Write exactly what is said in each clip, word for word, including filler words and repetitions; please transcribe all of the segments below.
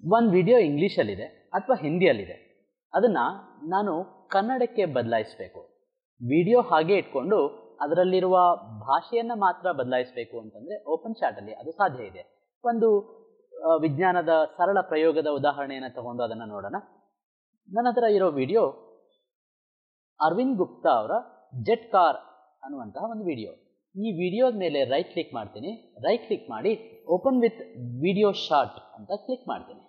ಒಂದು ವಿಡಿಯೋ ಇಂಗ್ಲೀಷಲ್ಲಿದೆ ಅಥವಾ ಹಿಂದಿಯಲ್ಲಿದೆ, ಅದನ್ನು ನಾನು ಕನ್ನಡಕ್ಕೆ ಬದಲಾಯಿಸಬೇಕು. ವಿಡಿಯೋ ಹಾಗೆ ಇಟ್ಕೊಂಡು ಅದರಲ್ಲಿರುವ ಭಾಷೆಯನ್ನು ಮಾತ್ರ ಬದಲಾಯಿಸಬೇಕು ಅಂತಂದರೆ ಓಪನ್ ಚಾಟಲ್ಲಿ ಅದು ಸಾಧ್ಯ ಇದೆ. ಒಂದು ವಿಜ್ಞಾನದ ಸರಳ ಪ್ರಯೋಗದ ಉದಾಹರಣೆಯನ್ನು ತಗೊಂಡು ಅದನ್ನು ನೋಡೋಣ. ನನ್ನ ಹತ್ರ ಇರೋ ವಿಡಿಯೋ ಅರವಿಂದ್ ಗುಪ್ತಾ ಅವರ ಜೆಟ್ ಕಾರ್ ಅನ್ನುವಂತಹ ಒಂದು ವಿಡಿಯೋ. ಈ ವಿಡಿಯೋದ ಮೇಲೆ ರೈಟ್ ಕ್ಲಿಕ್ ಮಾಡ್ತೀನಿ. ರೈಟ್ ಕ್ಲಿಕ್ ಮಾಡಿ ಓಪನ್ ವಿತ್ ವಿಡಿಯೋ ಶಾಟ್ ಅಂತ ಕ್ಲಿಕ್ ಮಾಡ್ತೀನಿ.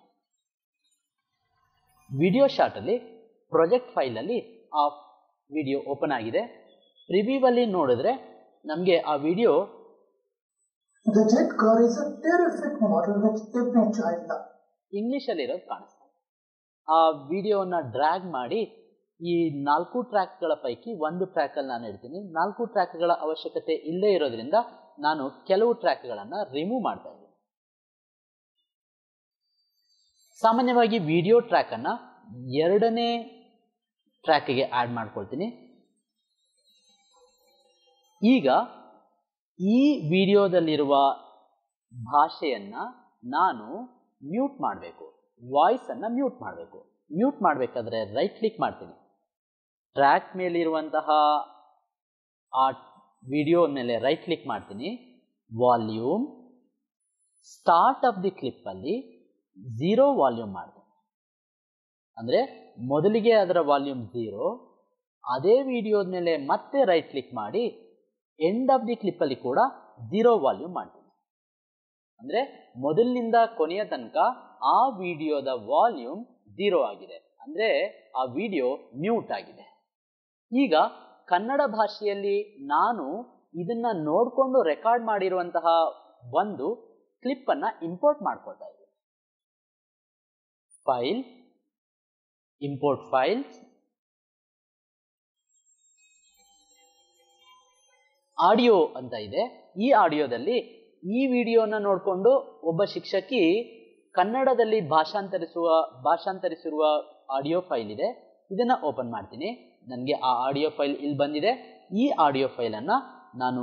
ವಿಡಿಯೋ ಶಾಟಲ್ಲಿ ಪ್ರಾಜೆಕ್ಟ್ ಫೈಲಲ್ಲಿ ಆ ವಿಡಿಯೋ ಓಪನ್ ಆಗಿದೆ. ಪ್ರಿವ್ಯೂವಲ್ಲಿ ನೋಡಿದ್ರೆ ನಮಗೆ ಆ video The jet car is a terrific model which every child loves. ಇಂಗ್ಲೀಷಲ್ಲಿರೋದು ಕಾಣಿಸ್ತಾ ಇದೆ. ಆ ವಿಡಿಯೋನ ಡ್ರ್ಯಾಗ್ ಮಾಡಿ ಈ ನಾಲ್ಕು ಟ್ರ್ಯಾಕ್ಗಳ ಪೈಕಿ ಒಂದು ಟ್ರ್ಯಾಕಲ್ಲಿ ನಾನು ಇಡ್ತೀನಿ. ನಾಲ್ಕು ಟ್ರ್ಯಾಕ್ಗಳ ಅವಶ್ಯಕತೆ ಇಲ್ಲೇ ಇರೋದ್ರಿಂದ ನಾನು ಕೆಲವು ಟ್ರ್ಯಾಕ್ಗಳನ್ನು ರಿಮೂವ್ ಮಾಡ್ತಾ ಇದ್ದೀನಿ. ಸಾಮಾನ್ಯವಾಗಿ ವಿಡಿಯೋ ಟ್ರ್ಯಾಕನ್ನು ಎರಡನೇ ಟ್ರ್ಯಾಕಿಗೆ ಆ್ಯಡ್ ಮಾಡ್ಕೊಳ್ತೀನಿ. ಈಗ ಈ ವಿಡಿಯೋದಲ್ಲಿರುವ ಭಾಷೆಯನ್ನು ನಾನು ಮ್ಯೂಟ್ ಮಾಡಬೇಕು, ವಾಯ್ಸನ್ನು ಮ್ಯೂಟ್ ಮಾಡಬೇಕು. ಮ್ಯೂಟ್ ಮಾಡಬೇಕಾದ್ರೆ ರೈಟ್ ಕ್ಲಿಕ್ ಮಾಡ್ತೀನಿ. ಟ್ರ್ಯಾಕ್ ಮೇಲಿರುವಂತಹ ಆ ವಿಡಿಯೋ ಮೇಲೆ ರೈಟ್ ಕ್ಲಿಕ್ ಮಾಡ್ತೀನಿ. ವಾಲ್ಯೂಮ್ ಸ್ಟಾರ್ಟ್ ಆಫ್ ದಿ ಕ್ಲಿಪ್ಪಲ್ಲಿ ಝೀರೋ ವಾಲ್ಯೂಮ್ ಮಾಡ್ತೀನಿ. ಅಂದರೆ ಮೊದಲಿಗೆ ಅದರ ವಾಲ್ಯೂಮ್ ಝೀರೋ, ಅದೇ ವಿಡಿಯೋದ ಮೇಲೆ ಮತ್ತೆ ರೈಟ್ ಕ್ಲಿಕ್ ಮಾಡಿ ಎಂಡ್ ಆಫ್ ದಿ ಕ್ಲಿಪ್ಪಲ್ಲಿ ಕೂಡ ಝೀರೋ ವಾಲ್ಯೂಮ್ ಮಾಡ್ತೀನಿ. ಅಂದರೆ ಮೊದಲಿನಿಂದ ಕೊನೆಯ ತನಕ ಆ ವಿಡಿಯೋದ ವಾಲ್ಯೂಮ್ ಝೀರೋ ಆಗಿದೆ, ಅಂದರೆ ಆ ವಿಡಿಯೋ ಮ್ಯೂಟ್ ಆಗಿದೆ. ಈಗ ಕನ್ನಡ ಭಾಷೆಯಲ್ಲಿ ನಾನು ಇದನ್ನ ನೋಡಿಕೊಂಡು ರೆಕಾರ್ಡ್ ಮಾಡಿರುವಂತಹ ಒಂದು ಕ್ಲಿಪ್ಪನ್ನು ಇಂಪೋರ್ಟ್ ಮಾಡ್ಕೊಳ್ತಾ ಇದ್ದೀನಿ. ಫೈಲ್, ಇಂಪೋರ್ಟ್ ಫೈಲ್ಸ್, ಆಡಿಯೋ ಅಂತ ಇದೆ. ಈ ಆಡಿಯೋದಲ್ಲಿ ಈ ವಿಡಿಯೋನ ನೋಡಿಕೊಂಡು ಒಬ್ಬ ಶಿಕ್ಷಕಿ ಕನ್ನಡದಲ್ಲಿ ಭಾಷಾಂತರಿಸುವ ಭಾಷಾಂತರಿಸಿರುವ ಆಡಿಯೋ ಫೈಲ್ ಇದೆ. ಇದನ್ನು ಓಪನ್ ಮಾಡ್ತೀನಿ. ನನಗೆ ಆ ಆಡಿಯೋ ಫೈಲ್ ಇಲ್ಲಿ ಬಂದಿದೆ. ಈ ಆಡಿಯೋ ಫೈಲನ್ನು ನಾನು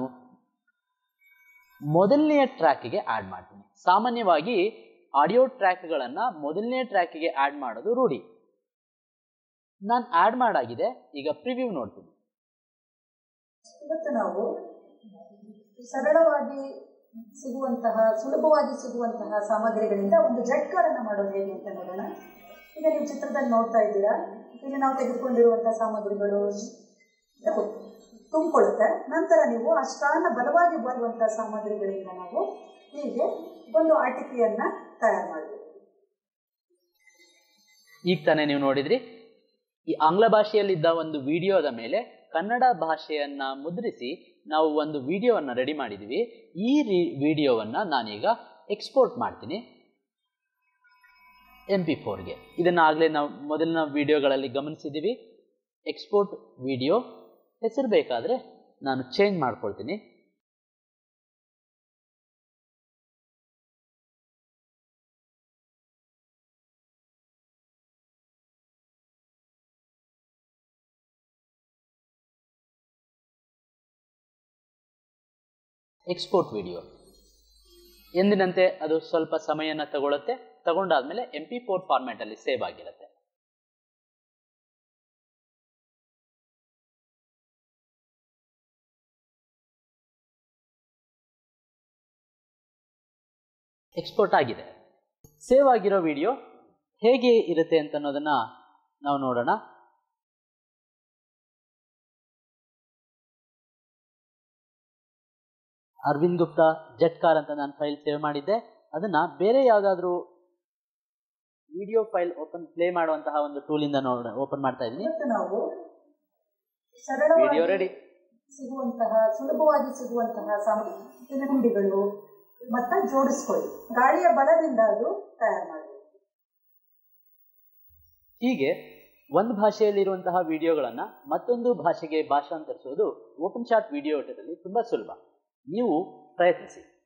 ಮೊದಲನೆಯ ಟ್ರ್ಯಾಕಿಗೆ ಆ್ಯಡ್ ಮಾಡ್ತೀನಿ. ಸಾಮಾನ್ಯವಾಗಿ ಆಡಿಯೋ ಟ್ರ್ಯಾಕ್ಗಳನ್ನು ಮೊದಲನೇ ಟ್ರ್ಯಾಕಿಗೆ ಆ್ಯಡ್ ಮಾಡೋದು ರೂಢಿ. ನಾನು ಆ್ಯಡ್ ಮಾಡಾಗಿದೆ. ಈಗ ಪ್ರಿವ್ಯೂ ನೋಡ್ತೀನಿ. ಇವತ್ತು ನಾವು ಸರಳವಾಗಿ ಸಿಗುವಂತಹ ಸುಲಭವಾಗಿ ಸಿಗುವಂತಹ ಸಾಮಗ್ರಿಗಳಿಂದ ಒಂದು ಜೆಟ್ ಕಾರನ್ನು ಮಾಡೋದು ಹೇಗೆ ಅಂತ ನೋಡೋಣ. ಈಗ ನೀವು ಚಿತ್ರದಲ್ಲಿ ನೋಡ್ತಾ ಇದ್ದೀರಾ, ಇಲ್ಲಿ ನಾವು ತೆಗೆದುಕೊಂಡಿರುವಂತಹ ಸಾಮಗ್ರಿಗಳು ತುಂಬಿಕೊಳ್ಳುತ್ತೆ. ನಂತರ ನೀವು ಆ ಸ್ಟಾರ್ನ ಬಲವಾಗಿ ಬರುವಂತಹ ಸಾಮಗ್ರಿಗಳಿಂದ ನಾವು ಹೀಗೆ ಒಂದು ಆಟಿಕೆಯನ್ನ ತಯಾರು ಮಾಡಬೇಕು. ಈಗ ತಾನೇ ನೀವು ನೋಡಿದ್ರಿ, ಈ ಆಂಗ್ಲ ಭಾಷೆಯಲ್ಲಿದ್ದ ಒಂದು ವಿಡಿಯೋದ ಮೇಲೆ ಕನ್ನಡ ಭಾಷೆಯನ್ನ ಮುದ್ರಿಸಿ ನಾವು ಒಂದು ವಿಡಿಯೋವನ್ನು ರೆಡಿ ಮಾಡಿದ್ದೀವಿ. ಈ ವಿಡಿಯೋವನ್ನು ನಾನೀಗ ಎಕ್ಸ್ಪೋರ್ಟ್ ಮಾಡ್ತೀನಿ ಎಂ ಪಿ ಫೋರ್ಗೆ. ಇದನ್ನು ಆಗಲೇ ನಾವು ಮೊದಲಿನ ವಿಡಿಯೋಗಳಲ್ಲಿ ಗಮನಿಸಿದ್ದೀವಿ. ಎಕ್ಸ್ಪೋರ್ಟ್ ವಿಡಿಯೋ ಹೆಸರು ಬೇಕಾದರೆ ನಾನು ಚೇಂಜ್ ಮಾಡ್ಕೊಳ್ತೀನಿ. ಎಕ್ಸ್ಪೋರ್ಟ್ ವಿಡಿಯೋ ಎಂದಿನಂತೆ ಅದು ಸ್ವಲ್ಪ ಸಮಯನ ತಗೊಳುತ್ತೆ. ತಗೊಂಡಾದ್ಮೇಲೆ ಎಂ ಪಿ ಫೋರ್ ಫಾರ್ಮ್ಯಾಟಲ್ಲಿ ಸೇವ್ ಆಗಿರುತ್ತೆ. ಎಕ್ಸ್ಪೋರ್ಟ್ ಆಗಿದೆ. ಸೇವ್ ಆಗಿರೋ ವಿಡಿಯೋ ಹೇಗೆ ಇರುತ್ತೆ ಅಂತ ಅನ್ನೋದನ್ನ ನಾವು ನೋಡೋಣ. ಅರವಿಂದ್ ಗುಪ್ತಾ ಜೆಟ್ ಕಾರ್ ಅಂತ ನಾನು ಫೈಲ್ ಸೇವ್ ಮಾಡಿದ್ದೆ. ಅದನ್ನ ಬೇರೆ ಯಾವುದಾದ್ರೂ ವಿಡಿಯೋ ಫೈಲ್ ಓಪನ್ ಪ್ಲೇ ಮಾಡುವಂತಹ ಒಂದು ಟೂಲಿಂದ ನೋಡ ಓಪನ್ ಮಾಡ್ತಾ ಇದ್ದೀನಿ. ನಾವು ವಿಡಿಯೋ ರೆಡಿ. ಸಿಗುವಂತಹ ಸುಲಭವಾಗಿ ಸಿಗುವಂತಹ ಸಾಮಗ್ರಿ ಗುಂಡಿಗಳು ಮತ್ತೆ ಜೋಡಿಸ್ಕೊಳ್ಳಿ. ಗಾಳಿಯ ಬಲದಿಂದ ಅದು ತಯಾರು ಮಾಡಿ. ಹೀಗೆ ಒಂದು ಭಾಷೆಯಲ್ಲಿರುವಂತಹ ವಿಡಿಯೋಗಳನ್ನು ಮತ್ತೊಂದು ಭಾಷೆಗೆ ಭಾಷಾಂತರಿಸುವುದು ಓಪನ್ ಚಾಟ್ ವಿಡಿಯೋ ಎಡಿಟರಲ್ಲಿ ತುಂಬಾ ಸುಲಭ. ನೀವು ಪ್ರಯತ್ನಿಸಿ.